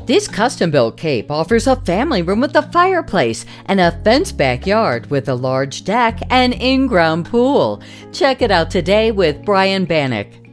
This custom-built cape offers a family room with a fireplace and a fenced backyard with a large deck and in-ground pool. Check it out today with Brian Banak.